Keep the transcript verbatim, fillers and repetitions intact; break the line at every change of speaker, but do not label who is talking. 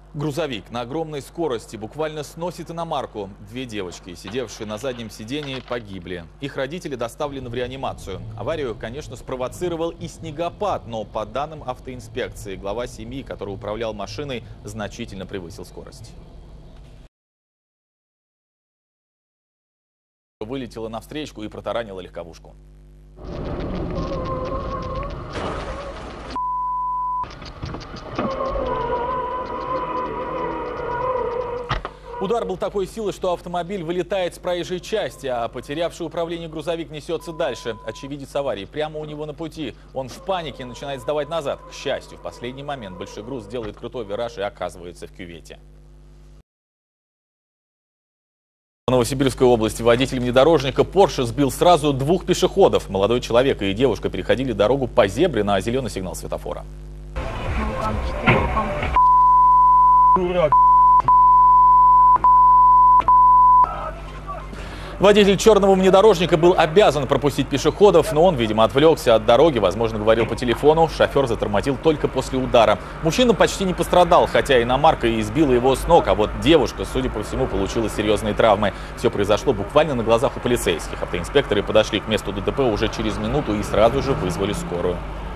Грузовик на огромной скорости буквально сносит иномарку. Две девочки, сидевшие на заднем сидении, погибли. Их родители доставлены в реанимацию. Аварию, конечно, спровоцировал и снегопад, но по данным автоинспекции, глава семьи, который управлял машиной, значительно превысил скорость. Вылетела навстречку и протаранила легковушку. Удар был такой силы, что автомобиль вылетает с проезжей части, а потерявший управление грузовик несется дальше. Очевидец аварии прямо у него на пути. Он в панике начинает сдавать назад. К счастью, в последний момент большой груз делает крутой вираж и оказывается в кювете. В Новосибирской области водитель внедорожника Porsche сбил сразу двух пешеходов. Молодой человек и девушка переходили дорогу по зебре на зеленый сигнал светофора. Водитель черного внедорожника был обязан пропустить пешеходов, но он, видимо, отвлекся от дороги, возможно, говорил по телефону. Шофер затормозил только после удара. Мужчина почти не пострадал, хотя иномарка и сбила его с ног, а вот девушка, судя по всему, получила серьезные травмы. Все произошло буквально на глазах у полицейских. Автоинспекторы подошли к месту ДТП уже через минуту и сразу же вызвали скорую.